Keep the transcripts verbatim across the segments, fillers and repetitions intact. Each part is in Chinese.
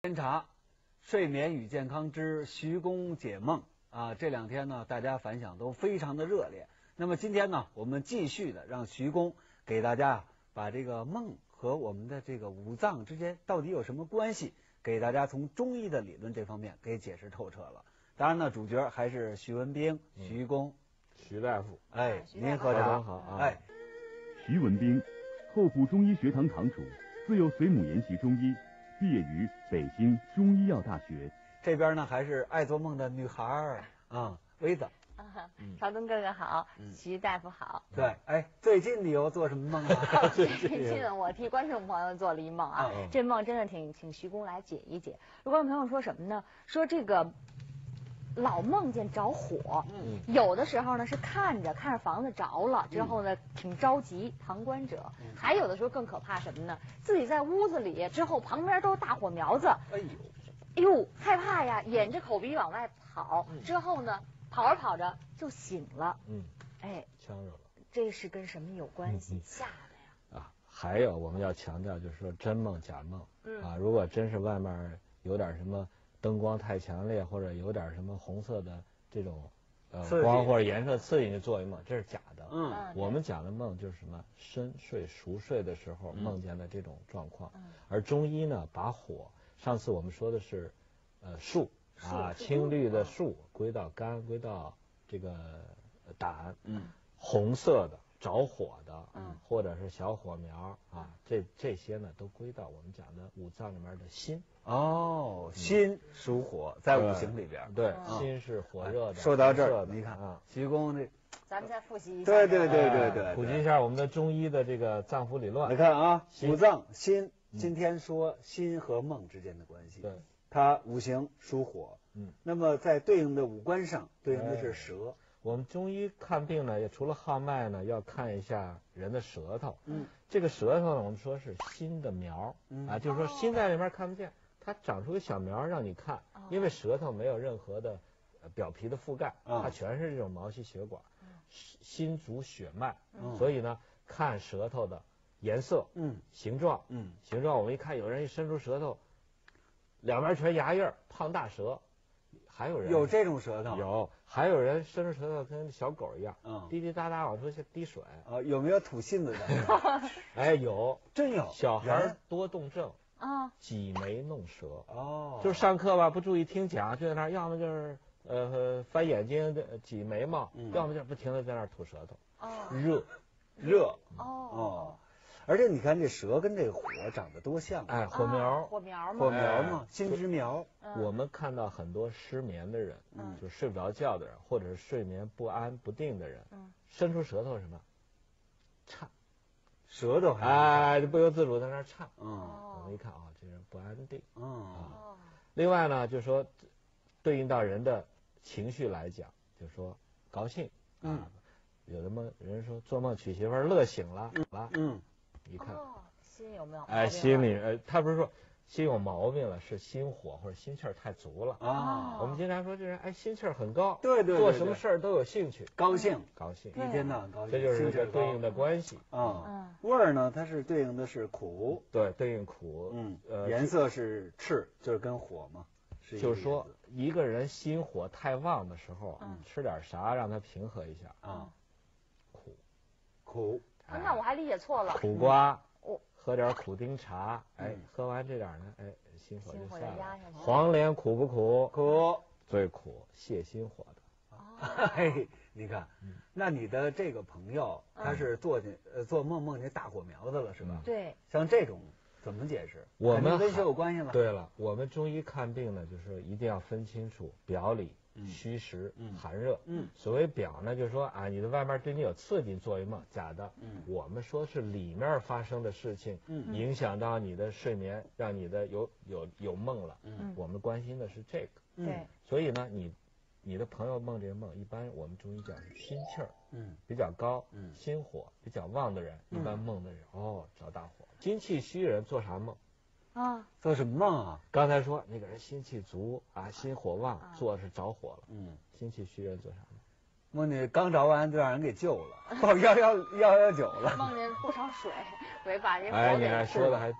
观察睡眠与健康之徐公解梦啊，这两天呢，大家反响都非常的热烈。那么今天呢，我们继续的让徐公给大家把这个梦和我们的这个五脏之间到底有什么关系，给大家从中医的理论这方面给解释透彻了。当然呢，主角还是徐文兵、徐公、 徐大夫。 哎，您喝茶好啊。 哎， 徐文兵，候补中医学堂堂主，自幼随母研习中医，毕业于北京中医药大学。 这边呢还是爱做梦的女孩儿啊，薇子。 啊，朝东哥哥好，嗯、徐大夫好。 对，哎，最近你又做什么梦啊？ 最近我替观众朋友做了一梦啊，嗯、这梦真的挺请徐公来解一解。有观众朋友说什么呢？说这个老梦见着火，嗯，有的时候呢是看着看着房子着了之后呢、嗯、挺着急，旁观者；嗯、还有的时候更可怕什么呢？自己在屋子里之后旁边都是大火苗子，哎呦，哎呦害怕呀，掩着口鼻往外跑，嗯、之后呢。跑着跑着就醒了，嗯，哎， 呛着了， 这是跟什么有关系？嗯、吓的呀！啊，还有我们要强调，就是说真梦假梦，嗯啊，如果真是外面有点什么灯光太强烈，或者有点什么红色的这种呃光或者颜色刺激你做一梦，这是假的。嗯，我们讲的梦就是什么深睡熟睡的时候梦见的这种状况。嗯，而中医呢，把火，上次我们说的是呃树。啊，青绿的树归到肝，归到这个胆，嗯，红色的着火的，嗯，或者是小火苗啊，这这些呢都归到我们讲的五脏里面的心。 哦，心属火，在五行里边， 对，心是火热的。 说到这儿，你看啊，徐公这， 咱们再复习一下，对对对对对， 普及一下我们的中医的这个脏腑理论。 你看啊，五脏心，今天说心和梦之间的关系。 对。 它五行属火，嗯，那么在对应的五官上，对应的是舌。 哎、我们中医看病呢，也除了号脉呢，要看一下人的舌头。嗯，这个舌头呢，我们说是心的苗，嗯、啊，就是说心在里面看不见，它长出个小苗让你看，哦、因为舌头没有任何的表皮的覆盖，哦、它全是这种毛细血管，嗯、心主血脉，嗯、所以呢，看舌头的颜色，嗯，形状，嗯，形状，我们一看，有人一伸出舌头。两边全牙印儿，胖大舌，还有人有这种舌头， 有，还有人伸出舌头跟小狗一样，嗯，滴滴答答往出去滴水。 啊，有没有吐信子的？ 哎，有， 真有。 小孩多动症啊，挤眉弄舌。哦，就是上课吧，不注意听讲，就在那儿，要么就是呃翻眼睛挤眉毛，嗯、要么就是不停的在那儿吐舌头。哦，热， 热。哦。哦。而且你看这舌跟这个火长得多像， 哎，火苗， 火苗嘛， 火苗嘛，心之苗。 我们看到很多失眠的人，嗯，就睡不着觉的人，或者是睡眠不安不定的人，嗯，伸出舌头什么，颤， 舌头还哎，就不由自主在那儿颤。嗯，我们一看啊，这人不安定。嗯啊，另外呢，就说对应到人的情绪来讲，就说高兴，嗯，有的梦人说做梦娶媳妇儿乐醒了，了，嗯。一看， 哦，心有没有？ 哎，心里呃，他不是说心有毛病了，是心火或者心气儿太足了啊。我们经常说这人哎心气儿很高， 对对， 做什么事儿都有兴趣， 高兴高兴， 一天到晚高兴， 这就是一个对应的关系啊。味儿呢，它是对应的是苦， 对，对应苦， 嗯，呃，颜色是赤，就是跟火嘛， 就是说一个人心火太旺的时候，吃点啥让他平和一下啊？苦， 苦。 啊、那我还理解错了。 苦瓜，嗯、喝点苦丁茶，哎，喝完这点呢，哎，心火就下来了。黄连苦不苦？ 苦， 最苦，泻心火的。 哦，嘿，你看，嗯、那你的这个朋友，他是做进呃做梦梦见大火苗子了，是吧？ 对。 像这种怎么解释？ 我们跟血有关系了。 对了，我们中医看病呢，就是一定要分清楚表里。虚实、嗯、寒热，嗯，所谓表呢，就是说啊，你的外面对你有刺激，做一梦，假的，嗯，我们说是里面发生的事情，嗯，影响到你的睡眠，让你的有有有梦了，嗯，我们关心的是这个， 对、嗯， 所以呢，你你的朋友梦这个梦，一般我们中医讲是心气儿，嗯，比较高，嗯，心火比较旺的人，一般梦的人，哦，着大火，心气虚人做啥梦？ 啊， 做什么梦啊？ 刚才说那个人心气足啊，心火旺，啊、做的是着火了。嗯，心气虚人做啥梦？ 梦见刚着完就让人给救了，报幺幺幺幺九了。 梦见不少水，会把这火哎，你还说的还对。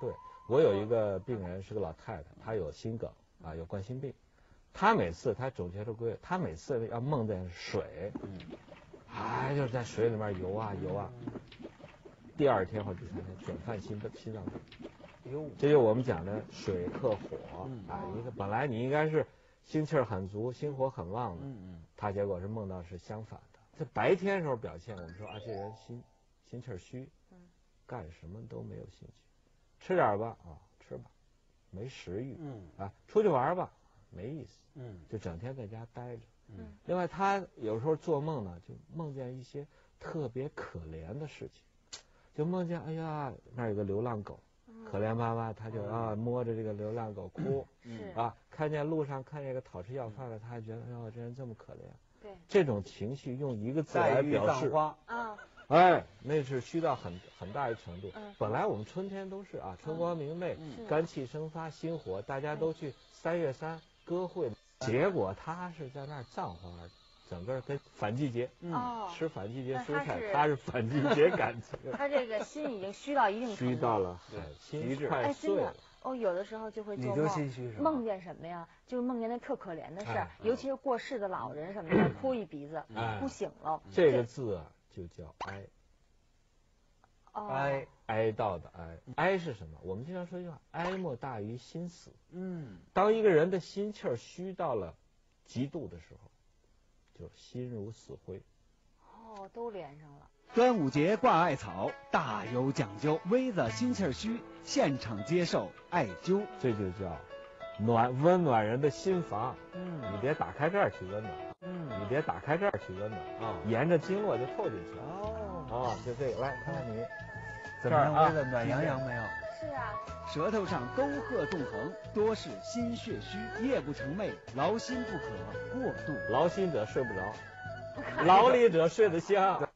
我有一个病人是个老太太，她有心梗啊，有冠心病。她每次她总结出规律，她每次要梦见水，哎，就是在水里面游啊游啊。第二天或者第三天准犯心心脏病。这就是我们讲的水克火啊，一个本来你应该是心气儿很足、心火很旺的，他结果是梦到是相反的。在白天时候表现，我们说啊，这人心心气儿虚，干什么都没有兴趣，吃点吧啊，吃吧，没食欲，啊，出去玩吧，没意思，就整天在家待着。另外，他有时候做梦呢，就梦见一些特别可怜的事情，就梦见哎呀，那儿有个流浪狗。可怜巴巴，他就啊摸着这个流浪狗哭，啊，看见路上看见一个讨吃要饭的，他还觉得哎呦这人这么可怜。 对， 这种情绪用一个字来表示啊， 哎，那是虚到很很大一程度。本来我们春天都是啊春光明媚，肝气生发，心火，大家都去三月三歌会，结果他是在那儿葬花的。整个跟反季节，嗯，吃反季节蔬菜，他是反季节感情。 他这个心已经虚到一定程度， 虚到了，心快碎了。 哦，有的时候就会做梦，梦见什么呀？就是梦见那特可怜的事儿，尤其是过世的老人什么的，哭一鼻子，哭醒了。 这个字啊，就叫哀。 哀， 哀悼的哀。哀是什么？我们经常说一句话：哀莫大于心死。嗯，当一个人的心气儿虚到了极度的时候。就心如死灰。 哦，都连上了。 端午节挂艾草大有讲究，微子心气儿虚，现场接受艾灸， 这就叫暖温暖人的心房。嗯，你别打开这儿去温暖，嗯，你别打开这儿去温暖啊，沿着经络就透进去了。哦，哦，就这个，来看看你怎么样？微子暖洋洋没有？ 是啊。 舌头上沟壑纵横，多是心血虚，夜不成寐，劳心不可过度。 劳心者睡不着，劳力者睡得香。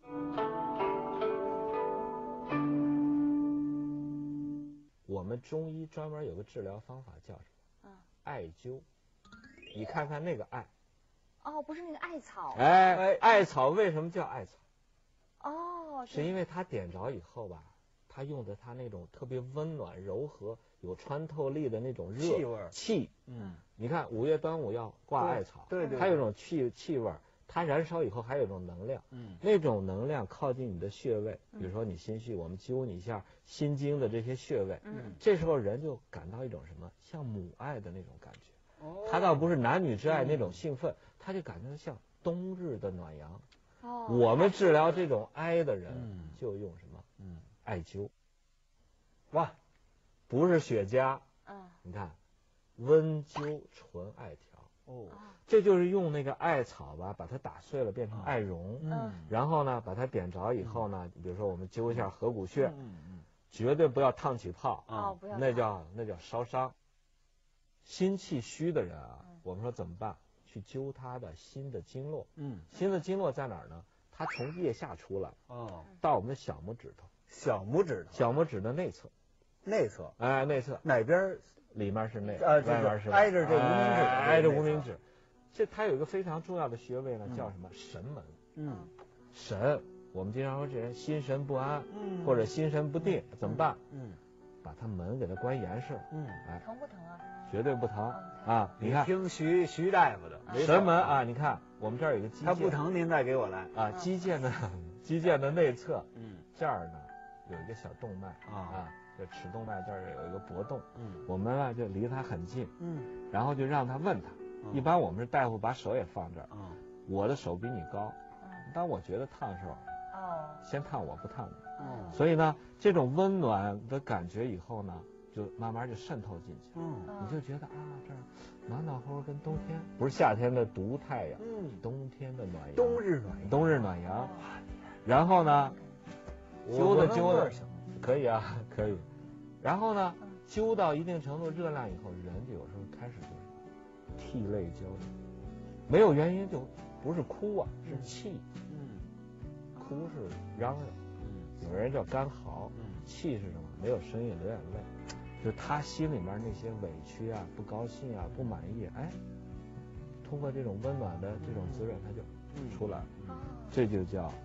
我们中医专门有个治疗方法叫什么？艾灸。你看看那个艾。 哦，不是那个艾草。 哎，艾草为什么叫艾草？ 哦， 是因为它点着以后吧。他用的他那种特别温暖柔和有穿透力的那种热气味气，嗯，你看五月端午要挂艾草， 对对， 它有种气气味，它燃烧以后还有一种能量，嗯，那种能量靠近你的穴位，比如说你心虚，我们灸你一下心经的这些穴位，嗯，这时候人就感到一种什么像母爱的那种感觉，哦，他倒不是男女之爱那种兴奋，他就感觉像冬日的暖阳。哦，我们治疗这种哀的人就用什么？嗯。艾灸，哇，不是雪茄，嗯，你看，温灸纯艾条，哦，这就是用那个艾草吧，把它打碎了变成艾绒，嗯，然后呢，把它点着以后呢，比如说我们灸一下合谷穴，嗯嗯，绝对不要烫起泡，啊，不要，那叫那叫烧伤。心气虚的人啊，我们说怎么办？去灸他的心的经络，嗯，心的经络在哪儿呢？它从腋下出来，哦，到我们的小拇指头。 小拇指， 小拇指的内侧， 内侧， 哎，内侧哪边？ 里面是内， 呃， 外面是挨着这无名指， 挨着无名指。这它有一个非常重要的穴位呢，叫什么？神门。嗯，神，我们经常说这人心神不安，嗯，或者心神不定，怎么办？嗯，把他门给他关严实。嗯， 哎，疼不疼啊？ 绝对不疼啊！你看， 听徐徐大夫的神门啊，你看我们这儿有个肌腱， 他不疼您再给我来啊，肌腱的肌腱的内侧，嗯，这儿呢。有一个小动脉啊，这尺动脉这儿有一个搏动，嗯，我们呢就离它很近，嗯，然后就让他问他，一般我们是大夫把手也放这儿，嗯，我的手比你高，嗯，当我觉得烫的时候，哦，先烫我不烫你，嗯，所以呢，这种温暖的感觉以后呢，就慢慢就渗透进去，嗯，你就觉得啊这儿暖暖和和，跟冬天不是夏天的毒太阳，嗯，冬天的暖阳， 冬日暖阳， 冬日暖阳，然后呢。灸的灸的可以啊，可以。然后呢，灸到一定程度热量以后，人就有时候开始就是涕泪交加，没有原因就不是哭啊，是气。嗯，哭是嚷嚷，嗯，有人叫干嚎。嗯，气是什么？没有声音，流眼泪，就是他心里面那些委屈啊、不高兴啊、不满意，哎，通过这种温暖的这种滋润，他就出来了。这就叫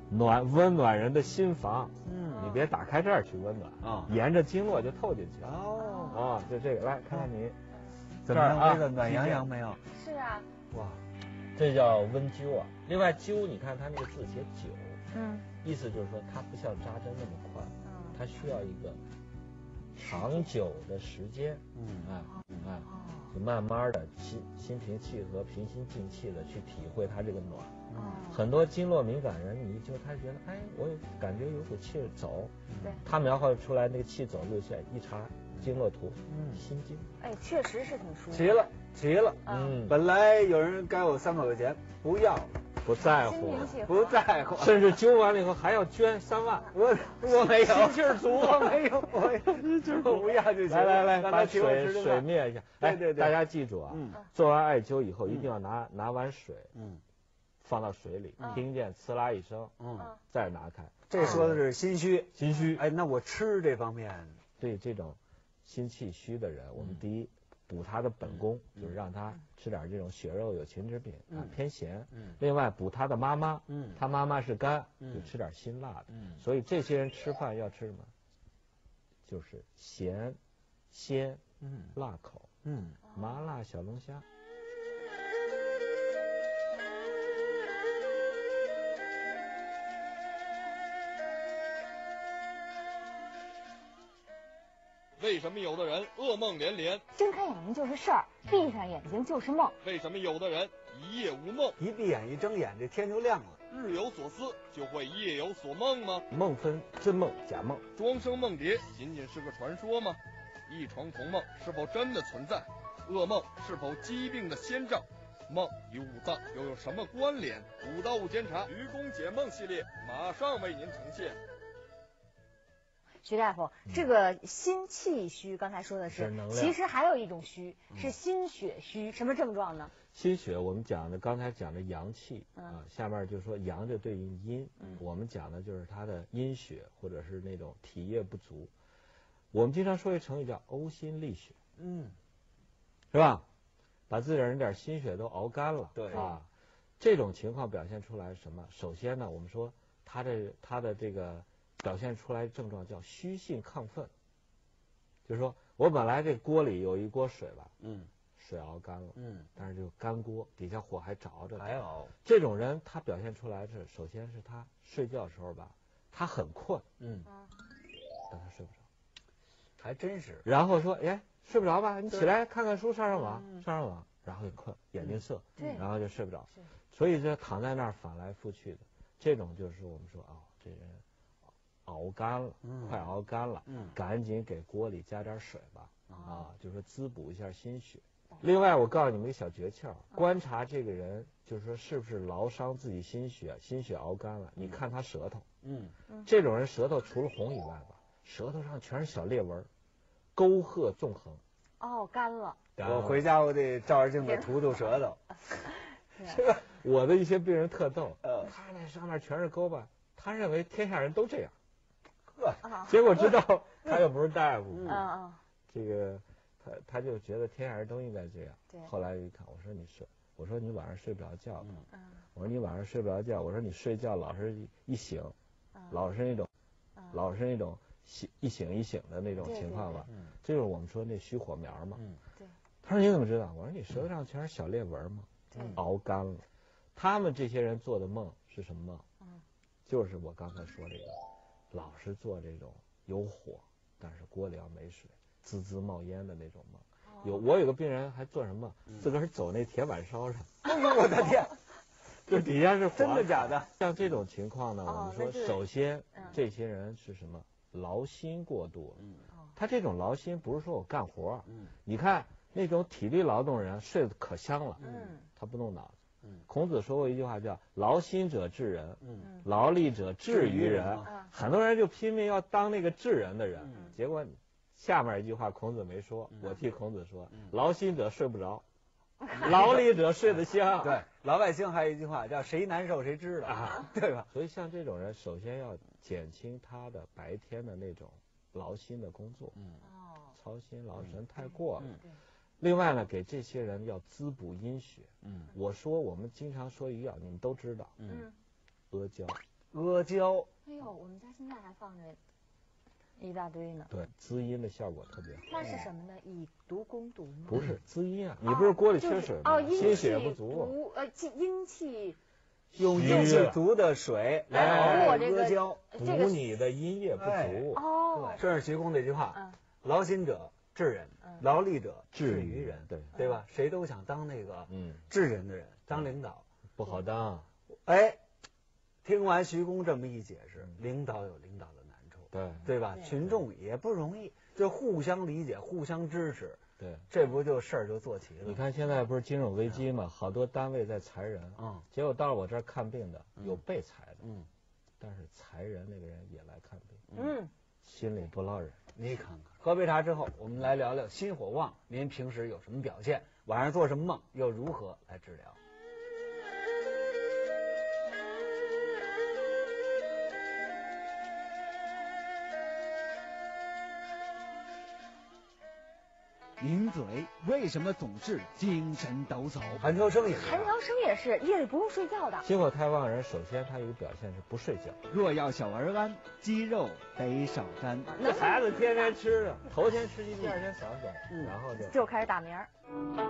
暖温暖人的心房。嗯，你别打开这儿去温暖啊，沿着经络就透进去了。哦，啊，就这个，来看看你怎么样？这个暖洋洋没有？ 是啊。 哇，这叫温灸啊。另外灸，你看它那个字写灸，嗯，意思就是说它不像扎针那么快，嗯，它需要一个长久的时间，嗯，哎哎，就慢慢的心心平气和、平心静气的去体会它这个暖。嗯，很多经络敏感人，你就他觉得，哎，我感觉有股气走，对，他描绘出来那个气走路线，一查经络图，嗯，心经， 哎，确实是挺舒服。 齐了，齐了，嗯，本来有人该我三百块钱，不要了。 不在乎， 不在乎， 甚至灸完了以后还要捐三万。 我我没有， 心气儿足， 我没有，我就是不要就行。 来来来，把水水灭一下。 对对对， 大家记住啊，做完艾灸以后一定要拿拿碗水，嗯，放到水里，听见呲啦一声，嗯，再拿开。 这说的是心虚， 心虚。 哎，那我吃这方面， 对这种心气虚的人，我们第一。补他的本功，就是让他吃点这种血肉有情之品啊，偏咸。嗯。另外补他的妈妈，嗯，他妈妈是肝，就吃点辛辣的。嗯。所以这些人吃饭要吃什么？就是咸、鲜、嗯，辣口，嗯，麻辣小龙虾。 为什么有的人噩梦连连？ 睁开眼睛就是事儿，闭上眼睛就是梦。 为什么有的人一夜无梦？ 一闭眼一睁眼，这天就亮了。 日有所思，就会夜有所梦吗？ 梦分真梦假梦， 庄生梦蝶仅仅是个传说吗？异床同梦是否真的存在？噩梦是否疾病的先兆？梦与五脏又有什么关联？五到五监察愚公解梦系列马上为您呈现。 徐大夫，这个心气虚，刚才说的是，其实还有一种虚，是心血虚，什么症状呢？ 心血，我们讲的刚才讲的阳气啊，下面就说阳就对应阴，我们讲的就是他的阴血或者是那种体液不足。我们经常说一成语叫呕心沥血，嗯，是吧？把自己人点心血都熬干了， 对啊，这种情况表现出来是什么？首先呢，我们说他的他的这个。表现出来症状叫虚性亢奋，就是说我本来这锅里有一锅水吧，嗯，水熬干了，嗯，但是就干锅，底下火还着着， 还熬。 这种人他表现出来是，首先是他睡觉的时候吧，他很困，嗯，但他睡不着， 还真是。 然后说，哎，睡不着吧？你起来看看书，上上网，上上网，然后就困，眼睛涩，对，然后就睡不着，所以就躺在那儿反来覆去的，这种就是我们说哦，这人。熬干了，嗯、快熬干了，嗯，赶紧给锅里加点水吧，啊，就是说滋补一下心血。另外，我告诉你们一个小诀窍，观察这个人，就是说是不是劳伤自己心血，心血熬干了，你看他舌头，嗯，这种人舌头除了红以外吧，舌头上全是小裂纹，沟壑纵横。 哦，干了。 我回家我得照着镜子涂涂舌头。 这个我的一些病人特逗，呃，他那上面全是沟吧，他认为天下人都这样。结果知道他又不是大夫，嗯嗯，这个他他就觉得天下人都应该这样。对。后来一看，我说你睡，我说你晚上睡不着觉，嗯，我说你晚上睡不着觉，我说你睡觉老是一醒，老是那种，老是那种醒一醒一醒的那种情况吧，嗯，这就是我们说那虚火苗嘛，嗯，对。他说你怎么知道？我说你舌头上全是小裂纹嘛，对，熬干了。他们这些人做的梦是什么梦？嗯，就是我刚才说这个。老是做这种有火，但是锅里要没水，滋滋冒烟的那种梦。有我有个病人还做什么？自个儿走那铁板烧上。 哎呦我的天！ 就底下是火。 真的假的？ 像这种情况呢，我们说首先这些人是什么？劳心过度了。他这种劳心不是说我干活，你看那种体力劳动人睡得可香了，他不动脑子。孔子说过一句话叫劳心者治人，嗯，劳力者治于人，嗯，很多人就拼命要当那个治人的人，嗯，结果下面一句话孔子没说，嗯，我替孔子说，嗯，劳心者睡不着，劳力者睡得香。 对，老百姓还有一句话叫谁难受谁知道，啊，对吧？ 所以像这种人，首先要减轻他的白天的那种劳心的工作，嗯，操心劳神太过了。嗯嗯，另外呢，给这些人要滋补阴血。嗯，我说我们经常说一药，你们都知道。嗯，阿胶。 阿胶。 哎呦，我们家现在还放着一大堆呢。 对，滋阴的效果特别好。 那是什么呢？以毒攻毒吗？ 不是滋阴啊，你不是锅里缺水吗？ 哦， 心血不足。 呃，阴气。 用阴气足的水来熬阿胶， 补你的阴液不足。 哦， 这是徐公这句话。劳心者治人，劳力者治于人，对对吧？谁都想当那个嗯治人的人，当领导不好当。 哎，听完徐公这么一解释，领导有领导的难处， 对对吧？群众也不容易，就互相理解，互相支持。 对， 这不就事儿就做齐了？ 你看现在不是金融危机嘛，好多单位在裁人，嗯，结果到了我这儿看病的有被裁的，嗯，但是裁人那个人也来看病，嗯，心里不落忍。 你看看，喝杯茶之后，我们来聊聊心火旺，您平时有什么表现？晚上做什么梦？又如何来治疗？ 抿嘴为什么总是精神抖擞？ 韩乔生也是， 韩乔生也是夜里不用睡觉的。 心火太旺人，首先他有个表现是不睡觉。 若要小儿安，鸡肉得少沾。 那孩子天天吃啊，头天吃鸡，第二天想起来，嗯、然后就就开始打鸣儿。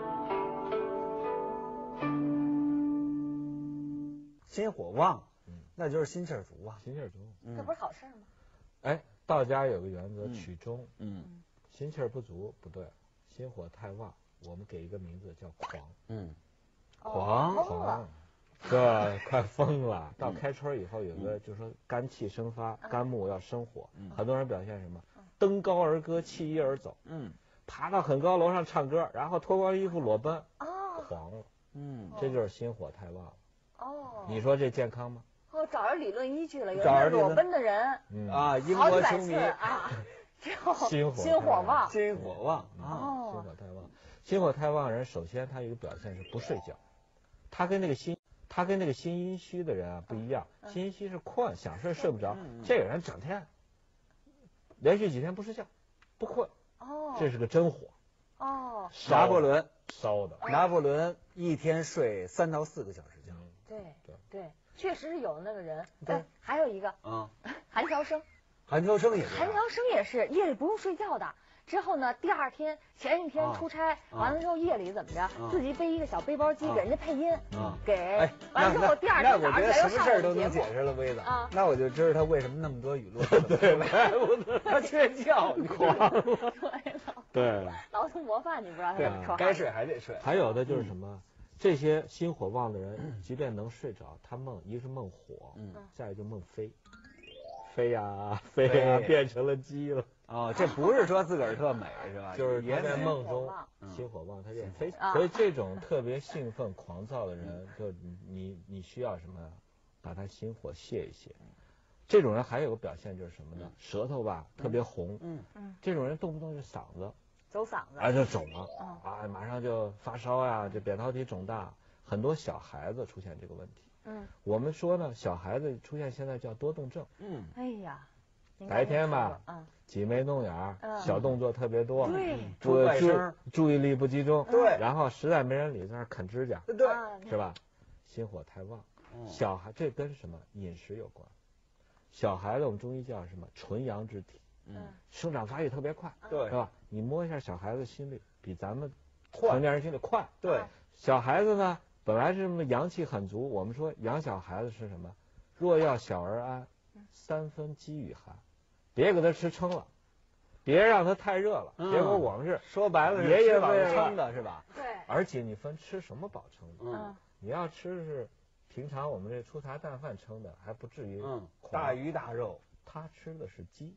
心火旺，嗯，那就是心气儿足啊， 心气儿足， 这不是好事吗？ 哎，道家有个原则，取中， 嗯， 心气儿不足不对。心火太旺，我们给一个名字叫狂。 嗯， 狂狂，这快疯了。到开春以后，有个就是说肝气生发，肝木要生火，很多人表现什么？登高而歌，弃衣而走。嗯，爬到很高楼上唱歌，然后脱光衣服裸奔。哦，狂了。嗯，这就是心火太旺了。哦，你说这健康吗？ 哦，找着理论依据了，有些裸奔的人， 嗯啊，英国球迷啊。 心火心火旺， 心火旺啊！心火太旺，心火太旺人，首先他有一个表现是不睡觉，他跟那个心，他跟那个心阴虚的人啊不一样，心阴虚是困，想睡睡不着，这个人整天连续几天不睡觉，不困，哦，这是个真火， 哦， 拿破仑烧的， 拿破仑一天睡三到四个小时觉， 对对对，确实是有那个人，对，还有一个啊，韩乔生。 韩乔生也是， 韩乔生也是夜里不用睡觉的。之后呢，第二天前一天出差，完了之后夜里怎么着，自己背一个小背包机给人家配音，给完了之后第二天早上起来又上什么事都能解释了，威子啊，那我就知道他为什么那么多语录，对，他缺觉， 狂了，对了， 劳动模范，你不知道他怎么说， 该睡还得睡。 还有的就是什么，这些心火旺的人，即便能睡着，他梦一是梦火，嗯，再一就梦飞。飞呀飞呀，变成了鸡了。 哦，这不是说自个儿特美是吧？ 就是他在梦中心火旺，他就飞。所以这种特别兴奋狂躁的人，就你你需要什么，把他心火泄一泄。这种人还有个表现就是什么呢？舌头吧特别红。嗯嗯。这种人动不动就嗓子走嗓子， 啊就肿了，啊马上就发烧呀，就扁桃体肿大，很多小孩子出现这个问题。嗯，我们说呢，小孩子出现现在叫多动症。嗯， 哎呀， 白天吧，嗯，挤眉弄眼，小动作特别多， 对， 出怪声， 注意力不集中， 对， 然后实在没人理，在那啃指甲， 对， 是吧？心火太旺，小孩这跟什么饮食有关？小孩子我们中医叫什么？纯阳之体，嗯，生长发育特别快， 对， 是吧？你摸一下小孩子心率，比咱们成年人心率快， 对， 小孩子呢？本来是什么阳气很足，我们说养小孩子是什么？若要小儿安，三分饥与寒，别给他吃撑了，别让他太热了。结果我们是说白了， 爷爷饱撑的是吧？ 对。 而且你分吃什么饱撑的？嗯。你要吃是平常我们这粗茶淡饭撑的，还不至于嗯大鱼大肉。 他吃的是鸡。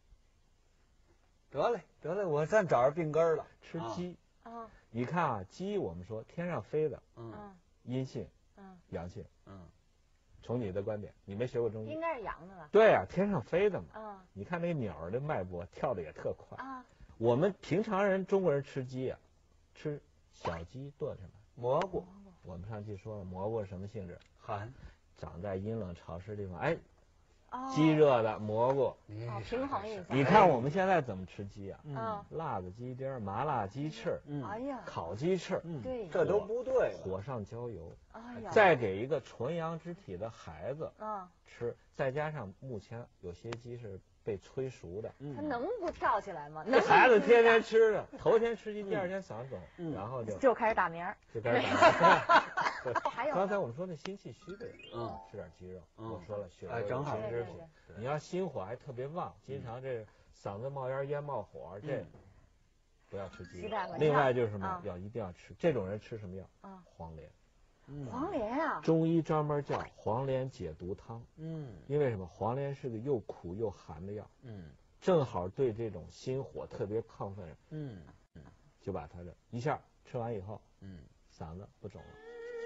得嘞得嘞，我算找着病根了， 吃鸡。啊。你看啊，鸡我们说天上飞的，嗯。阴性，嗯，阳性，嗯，从你的观点，你没学过中医， 应该是阳的吧？ 对啊，天上飞的嘛，嗯，你看那个鸟的脉搏跳的也特快啊。我们平常人中国人吃鸡啊，吃小鸡炖什么蘑菇？ 我们上期说了，蘑菇是什么性质？ 寒， 长在阴冷潮湿地方，哎， 鸡热的蘑菇， 哦，平衡一下。 你看我们现在怎么吃鸡啊？ 嗯， 辣子鸡丁、麻辣鸡翅， 哎呀， 烤鸡翅， 对， 这都不对。 火上浇油， 哎呀， 再给一个纯阳之体的孩子嗯吃，再加上目前有些鸡是被催熟的， 他能不跳起来吗？ 这孩子天天吃的，头天吃鸡，第二天嗓子肿，然后就就开始打鸣儿， 就开始打鸣。 还有刚才我们说那心气虚的人， 嗯， 吃点鸡肉， 嗯我说了，血哎正好精之品。你要心火还特别旺，经常这嗓子冒烟、咽冒火，这不要吃鸡肉。另外就是什么，要一定要吃这种人吃什么药？黄连。 黄连啊， 中医专门叫黄连解毒汤。 嗯， 因为什么？黄连是个又苦又寒的药。 嗯， 正好对这种心火特别亢奋人。 嗯， 就把它这一下吃完以后， 嗯， 嗓子不肿了。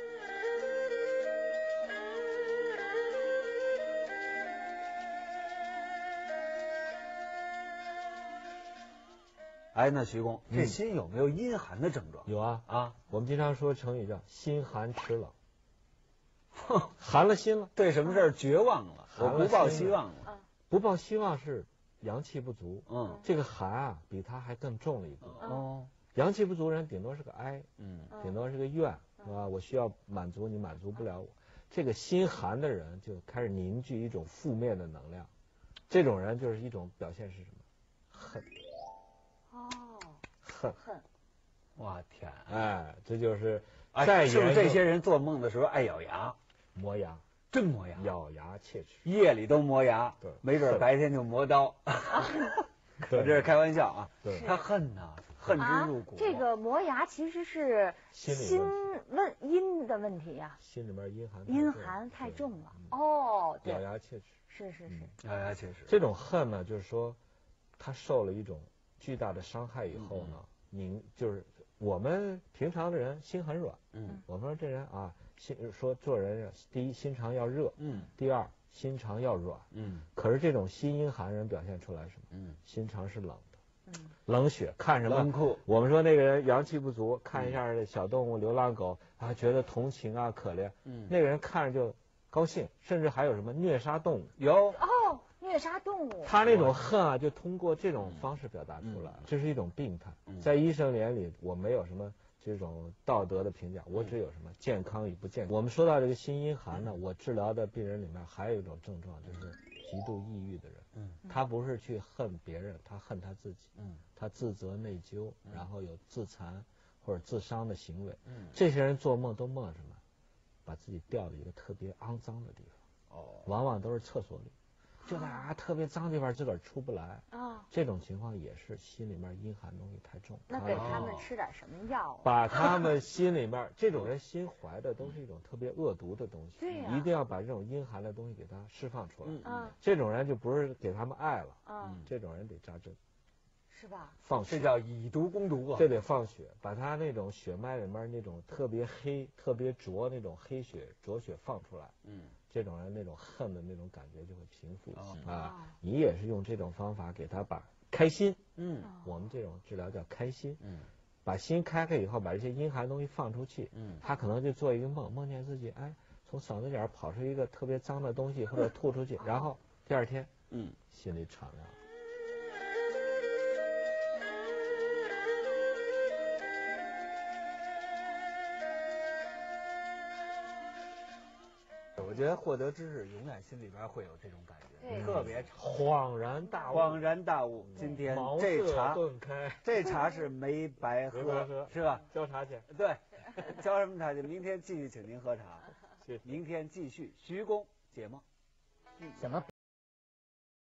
哎，那徐公，这心有没有阴寒的症状？ 有啊啊， 我们经常说成语叫心寒齿冷，寒了心了， 对什么事儿绝望了，我不抱希望了。 不抱希望是阳气不足， 嗯， 这个寒啊比它还更重了一步。 哦， 阳气不足人顶多是个哀， 嗯， 顶多是个怨，是吧？我需要满足你，满足不了我。这个心寒的人就开始凝聚一种负面的能量，这种人就是一种表现是什么？恨。 哦， 恨恨， 我天！ 哎，这就是哎，是不是这些人做梦的时候爱咬牙、 磨牙？ 真磨牙， 咬牙切齿， 夜里都磨牙， 对， 没准白天就磨刀。我这是开玩笑啊， 对， 他恨呐，恨之入骨。 这个磨牙其实是心问阴的问题呀， 心里面阴寒， 阴寒太重了。哦， 咬牙切齿， 是是是， 咬牙切齿。 这种恨呢，就是说他受了一种巨大的伤害以后呢，您就是我们平常的人心很软，嗯，我们说这人啊，心说做人第一心肠要热，嗯，第二心肠要软，嗯，可是这种心阴寒人表现出来什么？嗯，心肠是冷的，嗯，冷血，看什么？ 冷酷。 我们说那个人阳气不足，看一下小动物、流浪狗啊，觉得同情啊，可怜，嗯，那个人看着就高兴，甚至还有什么虐杀动物？ 有哦。虐杀动物， 他那种恨啊，就通过这种方式表达出来，这是一种病态。在医生眼里，我没有什么这种道德的评价，我只有什么健康与不健康。我们说到这个心阴寒呢，我治疗的病人里面还有一种症状，就是极度抑郁的人。嗯，他不是去恨别人，他恨他自己。嗯，他自责内疚，然后有自残或者自伤的行为。嗯，这些人做梦都梦什么？把自己掉到一个特别肮脏的地方。哦，往往都是厕所里。就在啊特别脏地方自个儿出不来啊，这种情况也是心里面阴寒东西太重。 那给他们吃点什么药？ 把他们心里面这种人心怀的都是一种特别恶毒的东西， 对呀， 一定要把这种阴寒的东西给他释放出来。嗯，这种人就不是给他们爱了，嗯，这种人得扎针， 是吧？ 放血， 这叫以毒攻毒啊！ 这得放血，把他那种血脉里面那种特别黑、特别浊那种黑血浊血放出来。嗯。这种人那种恨的那种感觉就会平复啊！你也是用这种方法给他把开心，嗯，我们这种治疗叫开心，嗯，把心开开以后，把这些阴寒东西放出去，嗯，他可能就做一个梦，梦见自己哎从嗓子眼跑出一个特别脏的东西或者吐出去，然后第二天，嗯，心里敞亮。 我觉得获得知识，永远心里边会有这种感觉，特别恍然大悟。 恍然大悟，今天这茶，这茶是没白喝，是吧？ 交茶去。 对，交什么茶去？明天继续请您喝茶。明天继续徐公解梦。 怎么？